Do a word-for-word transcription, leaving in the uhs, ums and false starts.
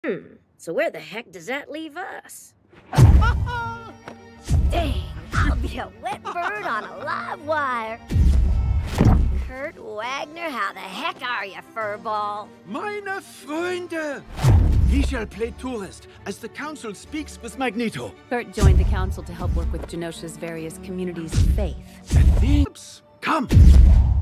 Hmm, so where the heck does that leave us? Dang, I'll be a wet bird on a live wire. Kurt Wagner, how the heck are you, furball? Meine Freunde! We shall play tourist as the council speaks with Magneto. Kurt joined the council to help work with Genosha's various communities of faith. Come!